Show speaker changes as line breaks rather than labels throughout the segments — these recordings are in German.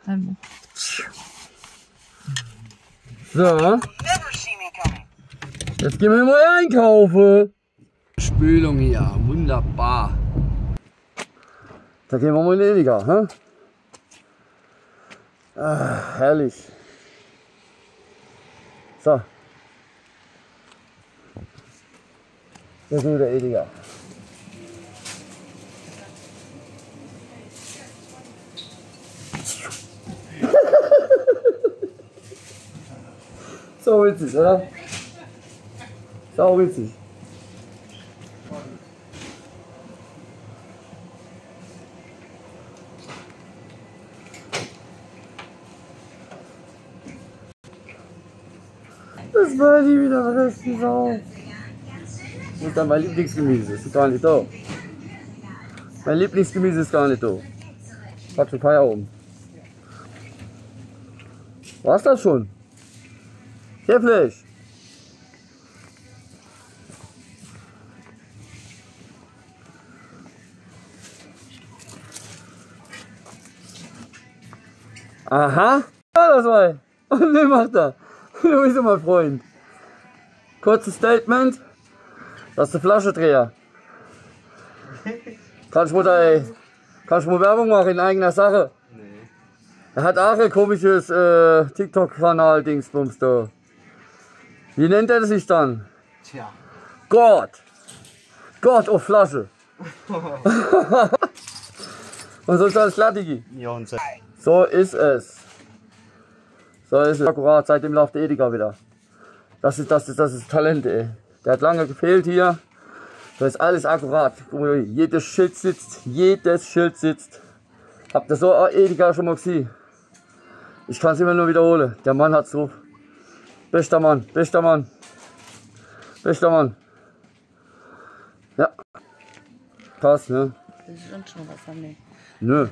Hallo.
So. Jetzt gehen wir mal einkaufen. Spülung hier, wunderbar. Da gehen wir mal in den Edeka, hä? Ah, herrlich. So. Das ist der Edeka. So witzig, oder? So witzig. Das war die wieder vergessen, Sau. Das ist dann mein Lieblingsgemüse, ist gar nicht da. Mein Lieblingsgemüse ist gar nicht da. Hat schon Feierabend. War's das schon? Käflich! Aha! Ja, das war er. Und den macht er. Du bist mein Freund. Kurzes Statement. Das ist der Flaschendreher. Kannst du mal Werbung machen in eigener Sache? Nee. Er hat auch ein komisches TikTok-Kanal-Dingsbums da. Wie nennt er sich dann?
Tja.
Gott auf Flasche. Und so ist alles klar, Digi.
Ja, und so.
So ist es. So ist es. Akkurat, seitdem läuft der Edeka wieder. Das ist Talent, ey. Der hat lange gefehlt hier. Da ist alles akkurat. Jedes Schild sitzt. Jedes Schild sitzt. Habt ihr so Edeka schon mal gesehen? Ich kann es immer nur wiederholen. Der Mann hat's drauf. Bester Mann, bester Mann. Bester Mann. Ja. Passt, ne?
Das ist schon was an mir.
Nö.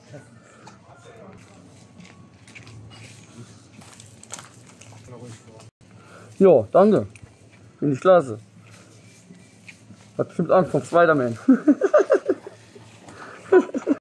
Ja, danke. Finde ich klasse. Hat bestimmt Angst vom Spider-Man.